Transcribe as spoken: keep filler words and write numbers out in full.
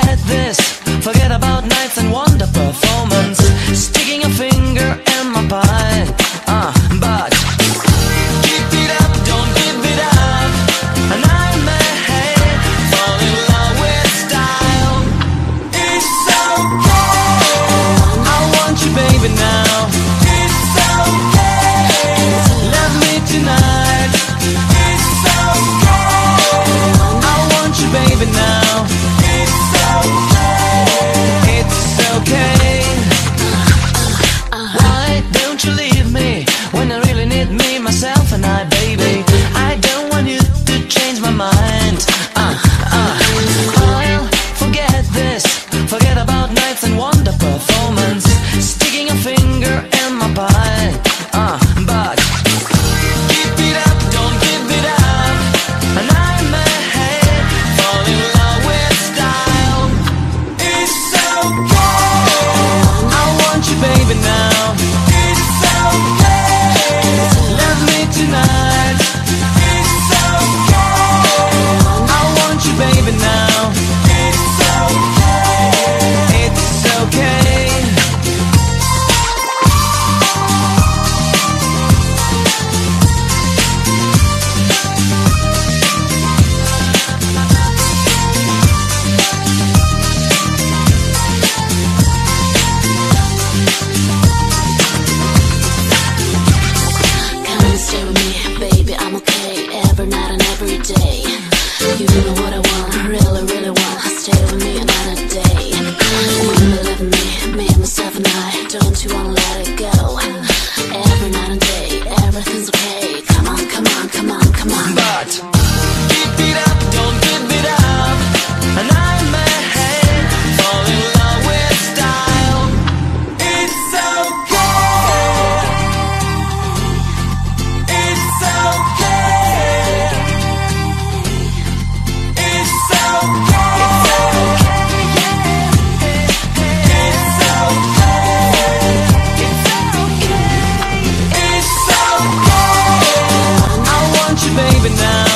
forget this. Forget about nights and wonder performance. Sticking a finger in my pie. Uh, but keep it up, don't give it up. And I may fall in love with style. It's okay. I want you, baby, now. It's okay. Love me tonight. It's okay. I want you, baby, now. It's okay. It's okay. Why don't you leave me when I really need me, myself and I, baby? I don't want you to change my mind. Uh, uh. I'll forget this. Forget about nights and wonder performance. Sticking a finger in my pie. Uh, but keep it up, don't give it up. And I may fall in love with style. It's okay. I want you, baby, now. It's okay. Love me tonight. It's okay. I want you, baby, now. It's okay. It's okay. Come and stay with me, baby, I'm okay. Every night and every day. You know what I want, really, really want. Stay with me another day. You believe in me, me, myself and I. Don't you wanna let it go? Every night and day, everything's okay. Come on, come on, come on, come on. But keep it up, don't give it up. And I may fall in love with style. It's okay. It's okay. It's okay. It's okay. It's okay. I want you, baby, now.